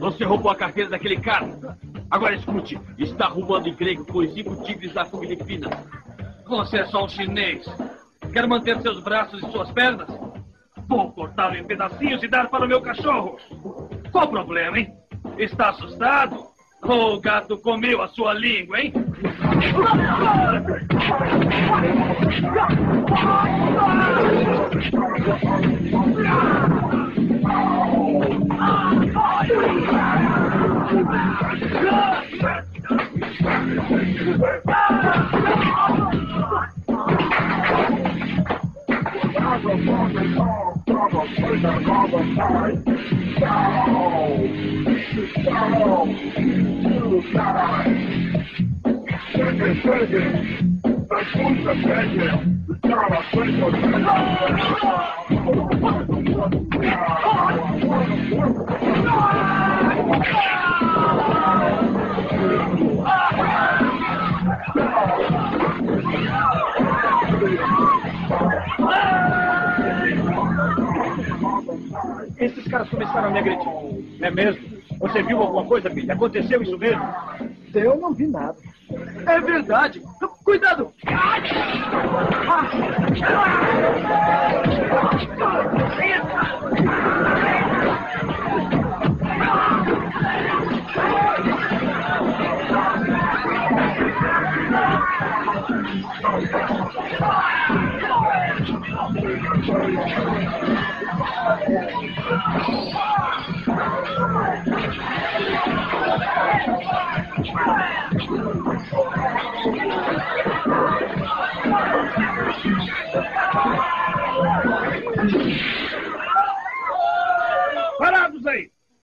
Você roubou a carteira daquele cara. Agora escute, está roubando emprego com os 5 tigres da Filipinas. Você é só um chinês. Quer manter seus braços e suas pernas? Vou cortá-lo em pedacinhos e dar para o meu cachorro. Qual o problema, hein? Está assustado? O gato comeu a sua língua, hein? Esses caras começaram a me agredir. É mesmo? Você viu alguma coisa, Billy? Aconteceu isso mesmo? Eu não vi nada. É verdade. Cuidado!